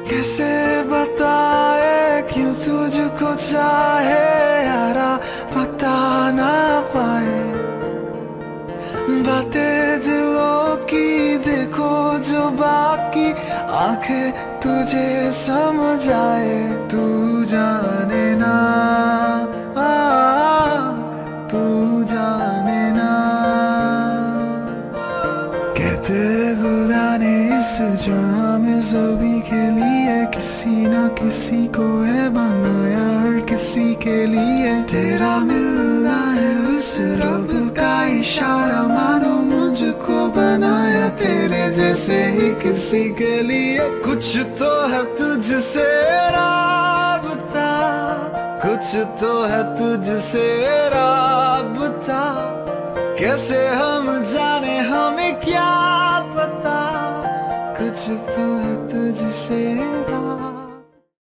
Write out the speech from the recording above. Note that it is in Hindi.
कैसे बताए क्यों तुझको चाहे यारा, पता ना पाए बातें दिलों की, देखो जो बाकी आंखें तुझे समझ आए। तू जाने ना, तू जाने ना। कहते खुदा ने इस जहां में सभी के लिए किसी ना किसी को है बनाया, हर किसी के लिए तेरा मिलना है उस रब का इशारा, मानो मुझको बनाया तेरे जैसे ही किसी के लिए। कुछ तो है तुझसे राबता, कुछ तो है तुझसे राबता, कैसे हम जाने हमें क्या पता, कुछ तो है तुझसे राबता।